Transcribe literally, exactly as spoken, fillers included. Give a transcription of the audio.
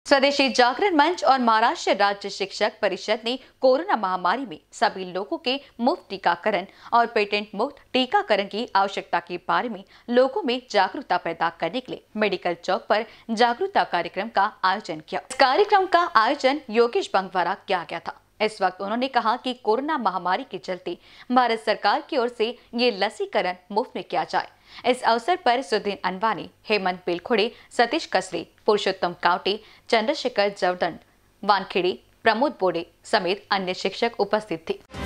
स्वदेशी जागरण मंच और महाराष्ट्र राज्य शिक्षक परिषद ने कोरोना महामारी में सभी लोगों के मुफ्त टीकाकरण और पेटेंट मुक्त टीकाकरण की आवश्यकता के बारे में लोगों में जागरूकता पैदा करने के लिए मेडिकल चौक पर जागरूकता कार्यक्रम का आयोजन किया। इस कार्यक्रम का आयोजन योगेश बंग द्वारा किया गया था। इस वक्त उन्होंने कहा कि कोरोना महामारी के चलते भारत सरकार की ओर से ये लसीकरण मुफ्त में किया जाए। इस अवसर पर सुदीन अनवानी, हेमंत बिलखुड़े, सतीश कसरे, पुरुषोत्तम कावटे, चंद्रशेखर जवदंड, वानखेड़े, प्रमोद बोडे समेत अन्य शिक्षक उपस्थित थे।